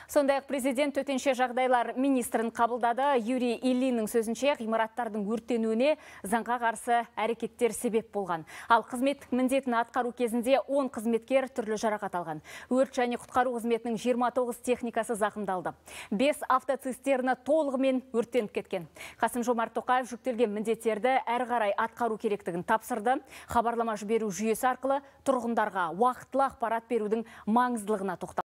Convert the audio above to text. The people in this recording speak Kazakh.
Сондай-ақ президент төтенше жағдайлар министрін қабылдады. Юрий Ильиннің сөзінше ғимараттардың өртенуіне заңға қарсы әрекеттер себеп болған. Ал қызметтік міндетін атқару кезінде 10 қызметкер түрлі жарақат алған. Өрт және құтқару қызметінің 29 техникасы зақымдалды. 5 автоцистерні толығымен өрттеніп кеткен. Қасым-Жомарт Тоқаев жүктелген міндеттерді әрі қарай атқару керектігін тапсырды. Хабарлама жіберу жүйесі арқылы тұрғындарға уақытылы ақпарат берудің маңыздылығына тоқталды.